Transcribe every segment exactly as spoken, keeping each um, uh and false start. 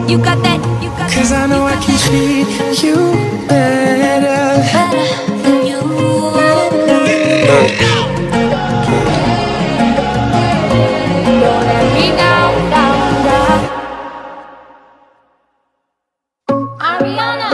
you got that, you got that. Cause I know I can treat you better, better than you. Don't let me down, down, down. Ariana.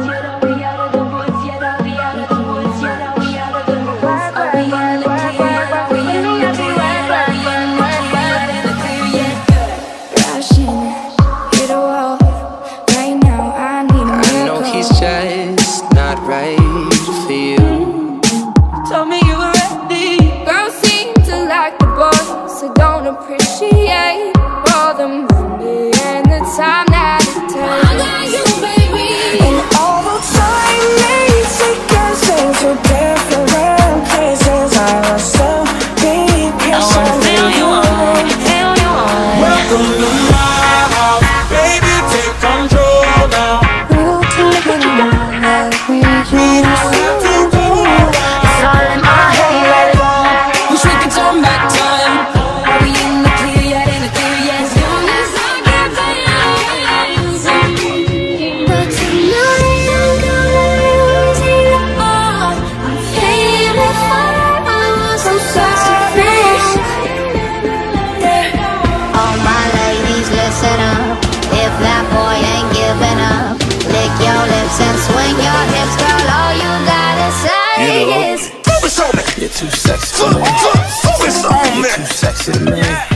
just not right for you. Told me you were ready. Girls seem to like the boys, so don't appreciate all the money and the time that it takes. I got you, baby. And all the time they take us into different places. I was so deep, I wanna feel you on, feel you on. Welcome to my house, baby, take control now. We'll take it on as we used to do. It's all in my head. Wish we could turn back time. Are we in the clear yet? In the clear yet? As long as I get better. But tonight I'm gonna lose it all. I'm paying before I was so sorry. All my ladies, listen up. If that boy ain't giving up, lick your lips and swing your hips, girl. All you gotta say You know, is focus on me. You're too sexy for me. Focus on me. You're too sexy to me.